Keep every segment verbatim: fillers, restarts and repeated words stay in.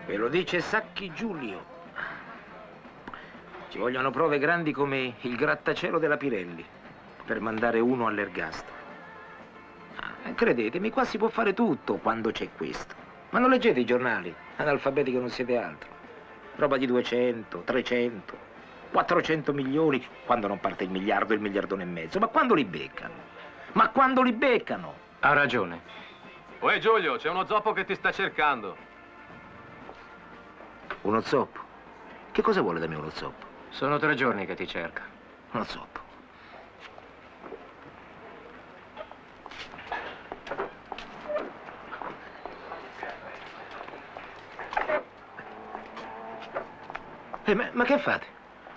Ve lo dice Sacchi Giulio. Ci vogliono prove grandi come il grattacielo della Pirelli per mandare uno all'ergastolo. Ah, credetemi, qua si può fare tutto quando c'è questo. Ma non leggete i giornali, analfabeti che non siete altro. Roba di duecento, trecento, quattrocento milioni, quando non parte il miliardo e il miliardone e mezzo. Ma quando li beccano? Ma quando li beccano? Ha ragione. Uè Giulio, c'è uno zoppo che ti sta cercando. Uno zoppo? Che cosa vuole da me uno zoppo? Sono tre giorni che ti cerca. Uno zoppo. Eh, ma, ma che fate?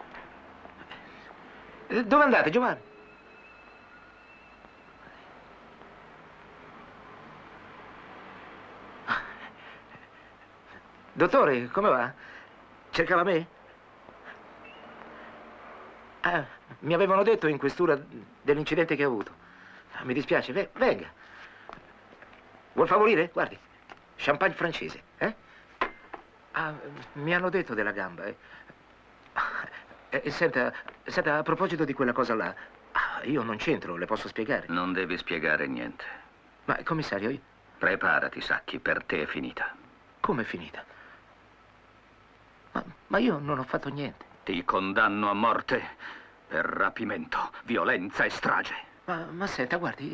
Eh, Dove andate, Giovanni? Dottore, come va? Cercava me? Ah, mi avevano detto in questura dell'incidente che ha avuto. Ah, mi dispiace, ve- venga. Vuol favorire? Guardi, champagne francese, eh? Ah, mi hanno detto della gamba, eh. Eh, senta, senta, a proposito di quella cosa là, ah, io non c'entro, le posso spiegare? Non devi spiegare niente. Ma, commissario, io... Preparati, Sacchi, per te è finita. Come è finita? Ma, ma io non ho fatto niente. Ti condanno a morte per rapimento, violenza e strage. Ma, ma senta, guardi...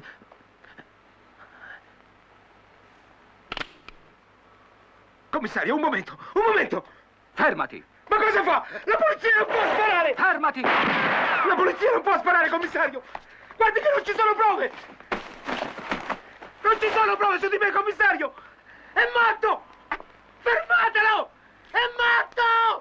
Commissario, un momento, un momento! Fermati! Ma cosa fa? La polizia non può sparare! Fermati! La polizia non può sparare, commissario! Guardi che non ci sono prove! Non ci sono prove su di me, commissario! È matto! Fermatelo! È matto!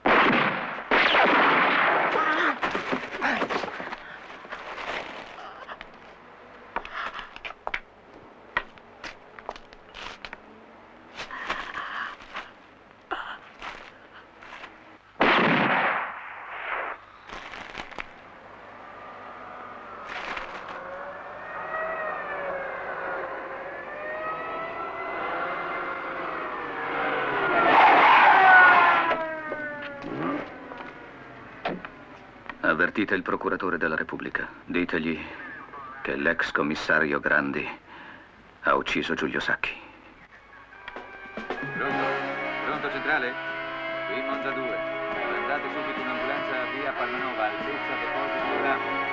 Avvertite il procuratore della Repubblica. Ditegli che l'ex commissario Grandi ha ucciso Giulio Sacchi. Pronto? Pronto centrale? Qui Monza due. Mandate subito un'ambulanza via Palmanova, altezza deposito Ramo.